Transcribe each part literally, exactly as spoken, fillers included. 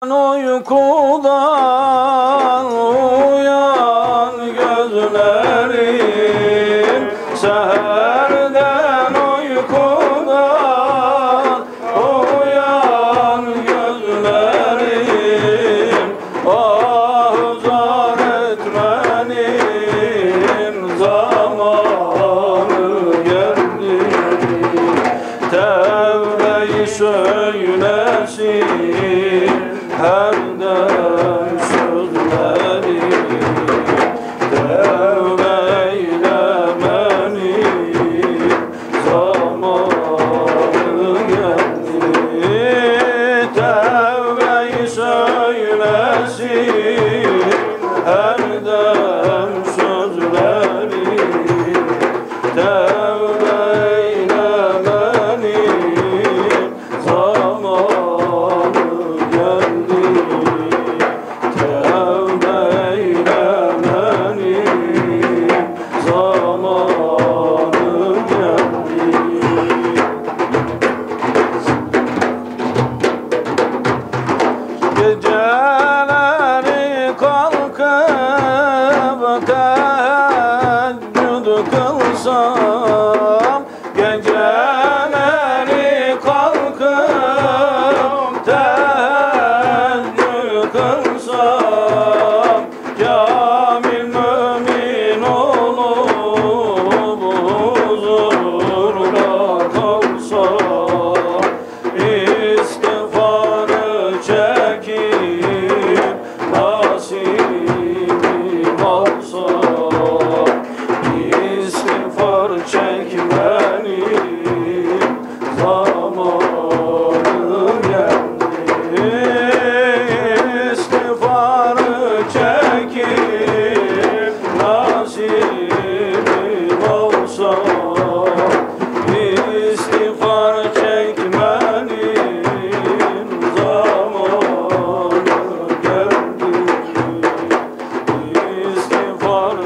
Uykudan uyan gözlerim, seherden uykudan uyan gözlerim. Ah zar etmenin zamanı geldi, tevbe-i söylesin her dem sözleri. Tevbe eylemenin zamanı geldi, tevbe-i söylesin her dem sözleri. Tevbe eylemenin zamanı geldi, tevbe eylemenin zamanı geldi. Geceleri kalkıp teheccüd kılsam, geceleri kalkıp teheccüd kılsam, kamil mümin olup huzuruna kalsam, istiğfarı çekip nasibim olsam, istiğfar çekmenin zamanı geldi, istiğfarı çekip nasibim olsam, istiğfar çekmenin zamanı geldi, istiğfar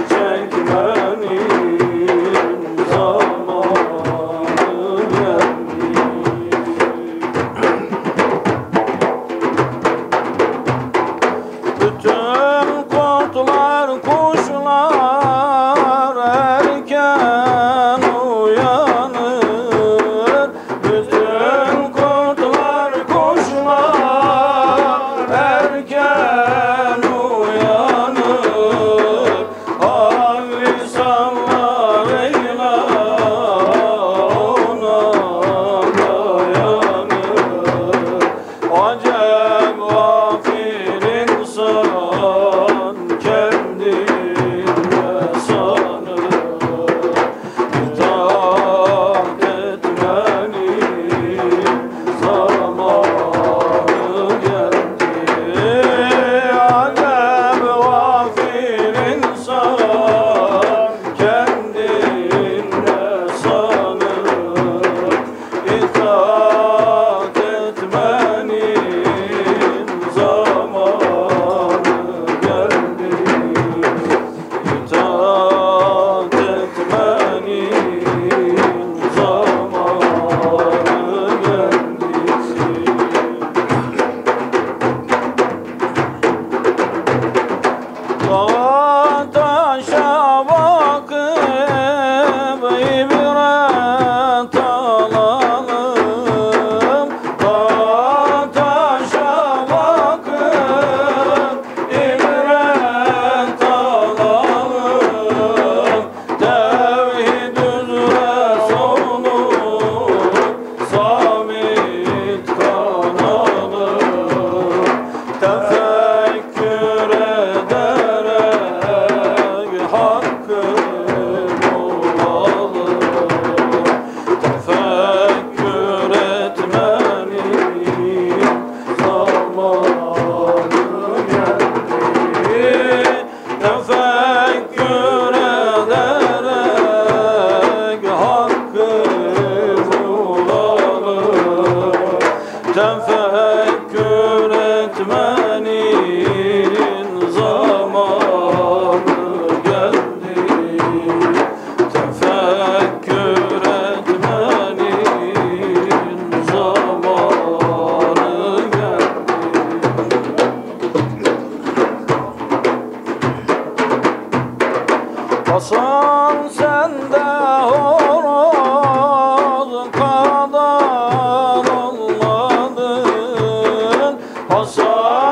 çekmenin zamanı geldi. Bütün kurtlar, kuşlar erken uyanır. Bütün kurtlar, kuşlar erken uyanır. Havli sallar eyle ona dayanır. Acep gafil insan kendine sanır. İtaat etmenin zamanı geldi, acep gafil insan kendine sanır. İtaat etmenin zamanı geldi, itaat etmenin zamanı geldi. Dağa taşa bakıp ibret alalım, dağa taşa bakıp ibret alalım. Tevhid üzere solup sabit kalalım, tefekkür ederek hakkı bulalım. Tefekkür etmenin zamanı geldi, tefekkür ederek hakkı bulalım. Tefekkür etmenin zamanı geldi, tefekkür etmenin zamanı geldi. Hasan sen de horoz kadar olmadın. Hasan